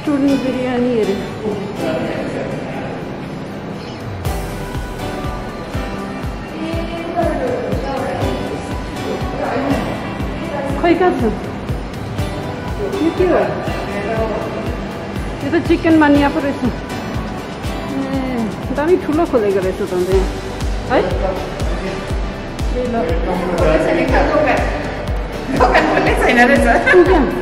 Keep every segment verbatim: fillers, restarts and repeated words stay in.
Student biryani है खोई का छ यो के हो यो त चिकन मानिया पो रहेछ ए दामी ठुलो खोलेको रहेछ त अन्त है त्यसैले खाएको भए दोकान खोल्ने छैन रहेछ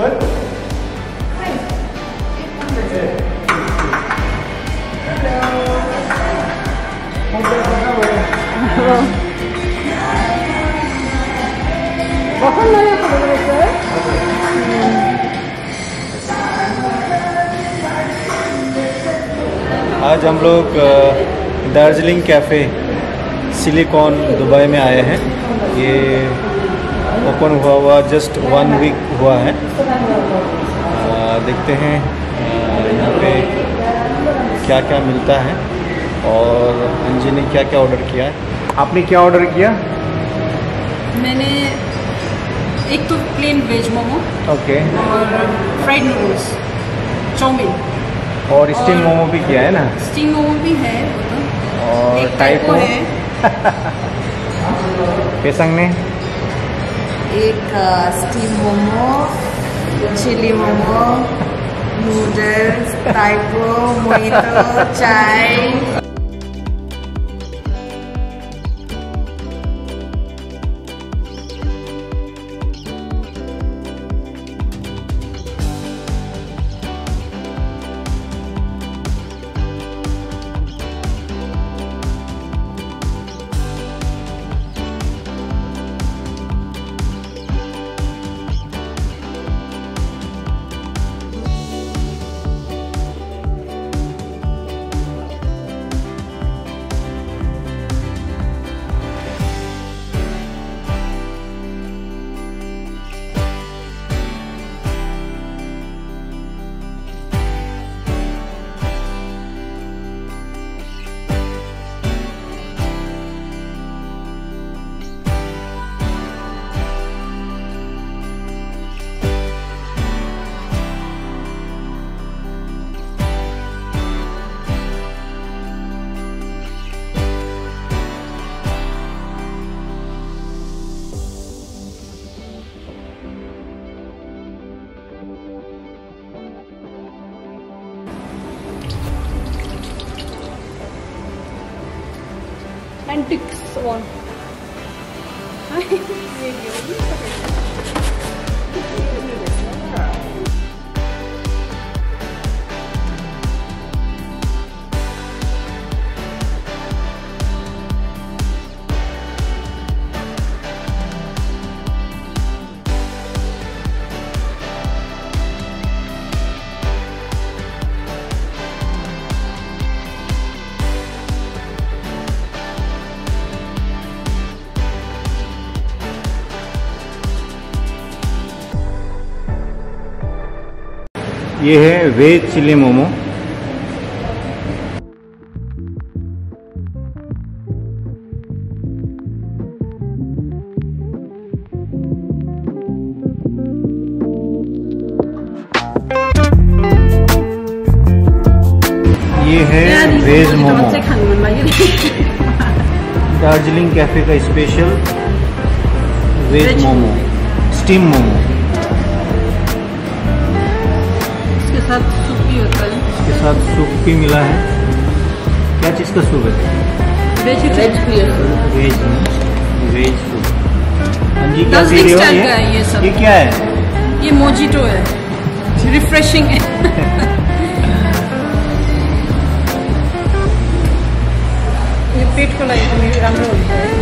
बहुत नया खोलेको रहेछ आज हम लोग दार्जिलिंग कैफ़े सिलिकॉन दुबई में आए हैं। ये ओपन हुआ हुआ जस्ट वन वीक हुआ है। आ, देखते हैं यहाँ पे क्या क्या मिलता है और अंजी ने क्या क्या ऑर्डर किया है। आपने क्या ऑर्डर किया? मैंने एक तो प्लेन वेज मोमो ओके और फ्राइड नूडल्स चाउमीन और स्टीम मोमो भी किया है ना? स्टीम मोमो भी है और टाइपो है पेसंग ने एक steam momo, chili momo, noodles, टाइपो, मोइतो, चाय। antiques one. ये है वेज चिली मोमो। ये है वेज मोमो, दार्जिलिंग कैफे का special veg momo, steam momo. इसके साथ सूप भी होता है। इसके साथ सूप भी मिला है। क्या चीज़ का सूप है? Veg veg veg veg soup. Anji क्या वीडियो है ये? ये सब ये क्या है? ये मोजिटो है, रिफ्रेशिंग है। ये पेट को लाइक मेरी राम्रो होता है।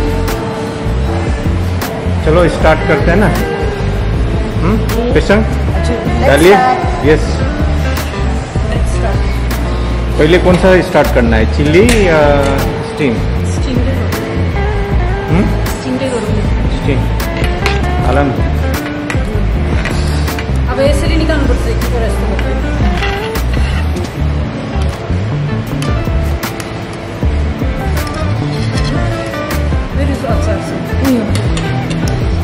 चलो स्टार्ट करते हैं ना। हम्म पेशेंट डालिए। यस, पहले कौन सा स्टार्ट करना है, चिल्ली या स्टीम? स्टीम दे दो। हम्म स्टीम दे दो। स्टीम आलम। अब ऐसे निकालना पड़ता है कि पूरा इसको फिर इस अचार से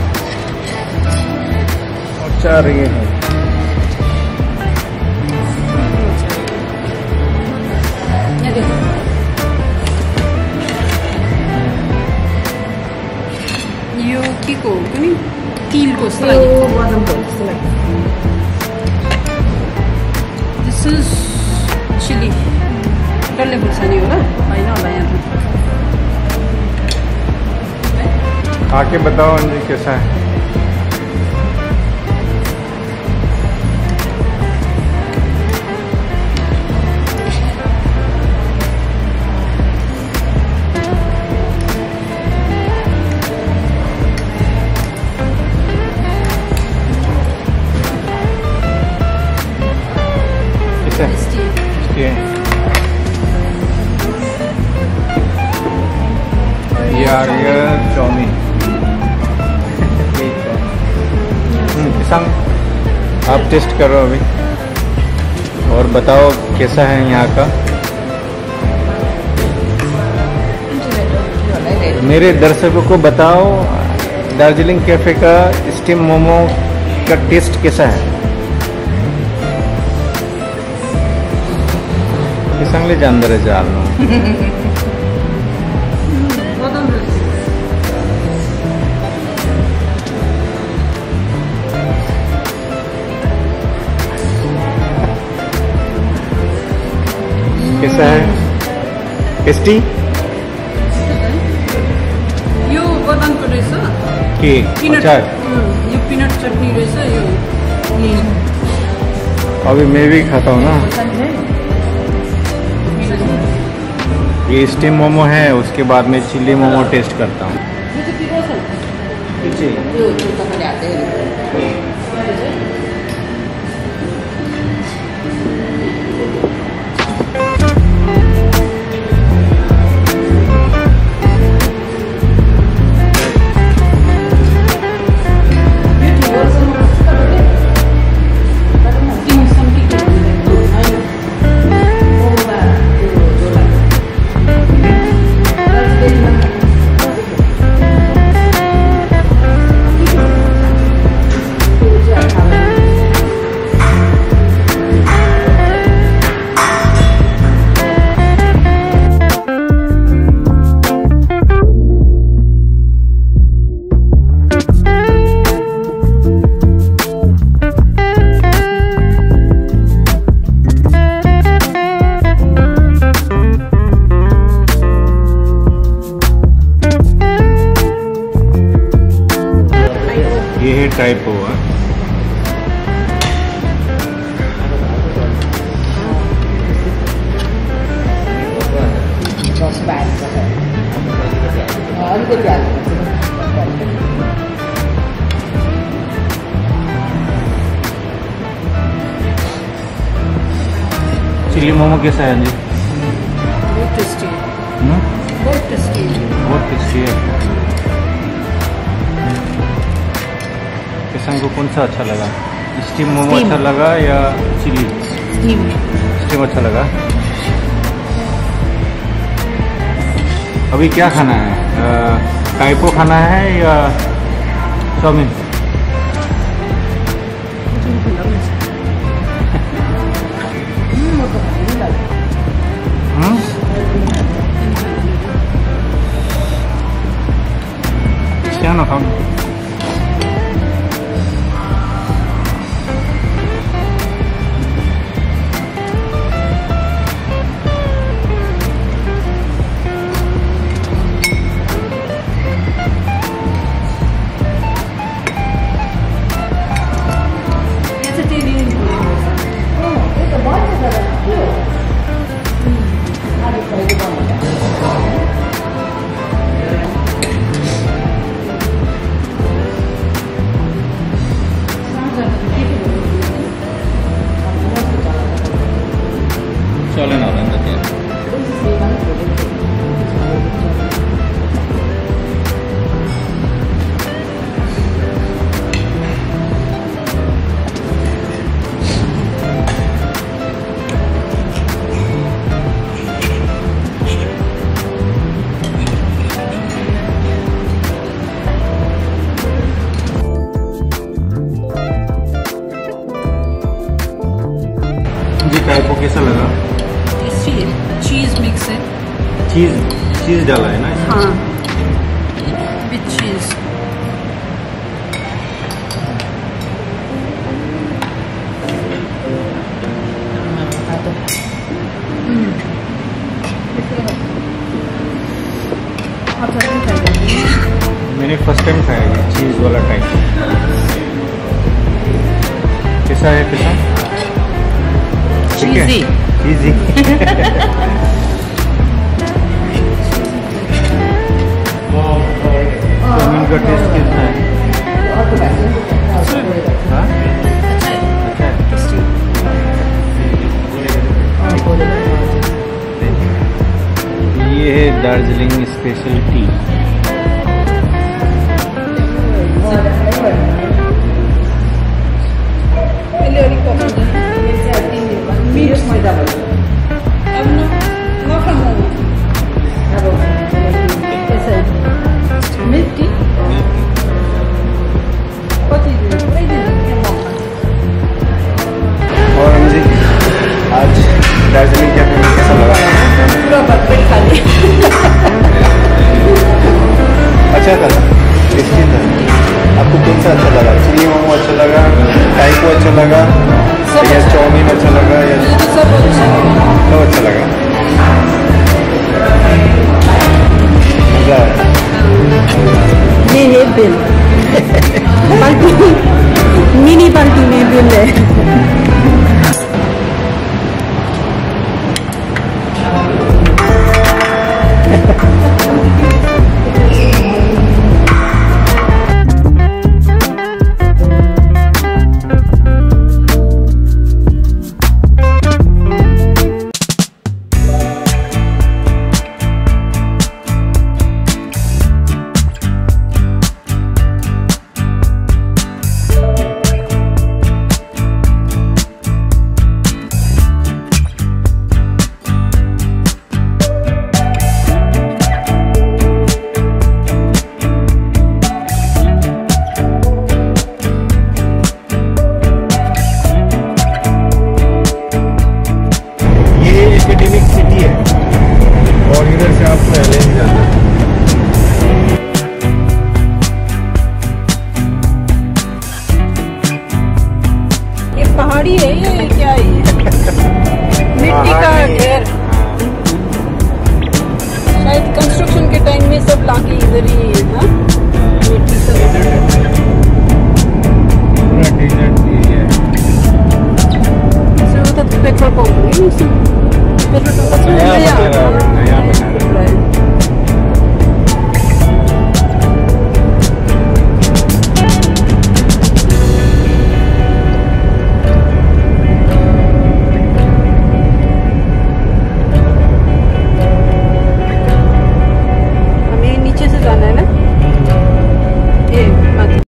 अचार ये है। को कुनी तील को Itu buatan pun, selai. This is chili डल्ले खुर्सानी होला होइन होला यहाँ आके बताओ अंजी कैसा है। ये आ गया चाउमीन। संग आप टेस्ट करो अभी और बताओ कैसा है यहाँ का। मेरे दर्शकों को बताओ दार्जिलिंग कैफे का स्टीम मोमो का टेस्ट कैसा है। सांगले जानदार है जाल कैसा है टेस्टी यो बदामको रहेछ के अचार यो पिनट चटनी रहेछ यो अभी मैं भी खाता हूँ ना। ये स्टीम मोमो है उसके बाद में चिली मोमो टेस्ट करता हूँ। टाइप हुआ चिली मोमो कैसा है जी? बहुत टेस्टी है। बहुत टेस्टी है। बहुत टेस्टी है। किसान को कौन सा अच्छा लगा? स्टीम मोमो अच्छा लगा या चिली? Steam. स्टीम अच्छा लगा। अभी क्या खाना है? टाइपो खाना है या चाउमीन? हम्म क्या ना खाऊं? चले ना रहते हैं। टाइपो कैसा लगा? चीज मिक्स है। चीज चीज डाला है ना? हाँ विथ चीज। मैंने फर्स्ट टाइम खाया ये चीज़ वाला टाइप। कैसा है कैसा? Cheesy. चीज़ी। चाउमीन का टेस्ट कैसा है? हाँ? अच्छा है। ये है दार्जिलिंग स्पेशल टी। और मुझे आज दार्जिलिंग कैफे में कैसा लगा? पूरा बर्फी खा लिया। अच्छा था, टेस्टी था। आपको कौन सा अच्छा लगा? चिली मोमो अच्छा लगा, टाइको अच्छा लगा, या चाउमीन अच्छा लगा, या सब अच्छा लगा। सब अच्छा लगा? मजा आया। ये है बिल। पार्टी मिनी पार्टी में बिल है।